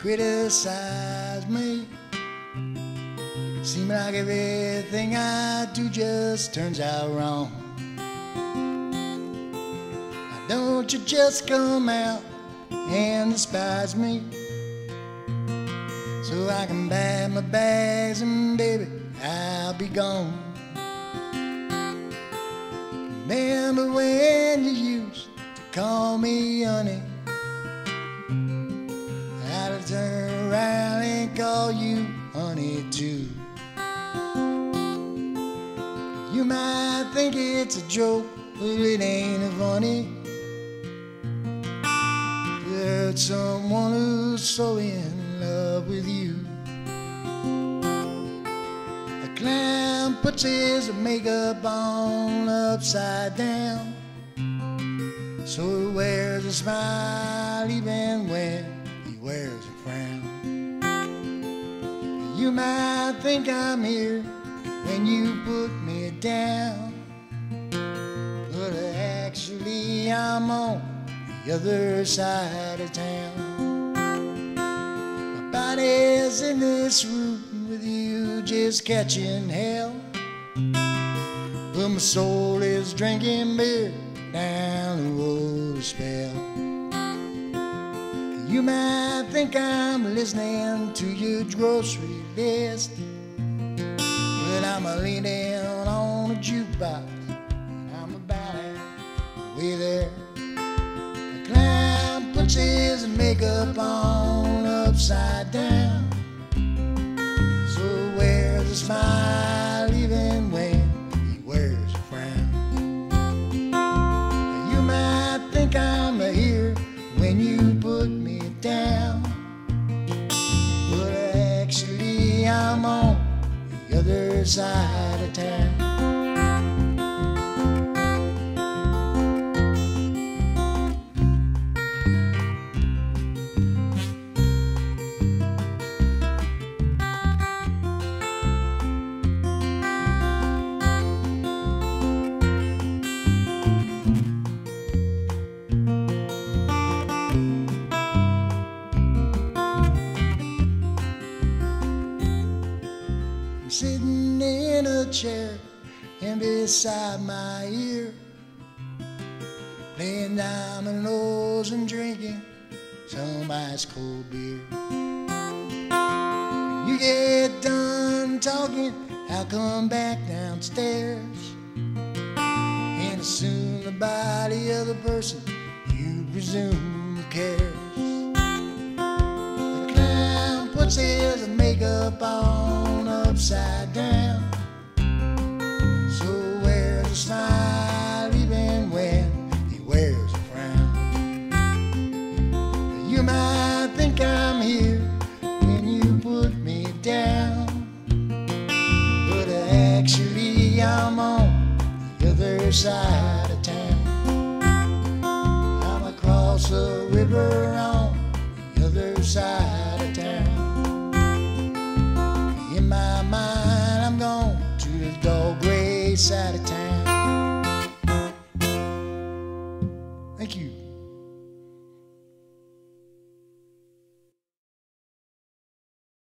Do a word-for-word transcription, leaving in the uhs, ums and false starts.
criticize me. Seems like everything I do just turns out wrong. Why don't you just come out and despise me, so I can pack my bags and baby, I'll be gone. Remember when you used to call me honey? I'd turn around and call you honey too. You might think it's a joke, but it ain't funny. You hurt someone who's so in love with you. A clown puts his makeup on upside down, so he wears a smile even when he wears a frown. You might think I'm here when you put me down, but actually I'm on the other side of town. My body's in this room with you just catching hell, but my soul is drinking beer down the road a spell. You might think I'm listening to your grocery list, but I'm a leaning on a jukebox, and I'm about halfway there. A clown puts his makeup on upside down, so he wears a smile even when he wears a frown. You might think I'm here when you put me down, but actually I'm on the other side of town. Sitting in a chair and beside my ear, playing dominoes and drinking some ice cold beer. You get done talking, I'll come back downstairs and assume the body of the person you presume cares. The clown puts his makeup on upside down, so wears a smile even when he wears a frown. You might think I'm here when you put me down, but actually I'm on the other side of town. I'm across the river on the other side of town. In my mind I'm gone to the dull gray side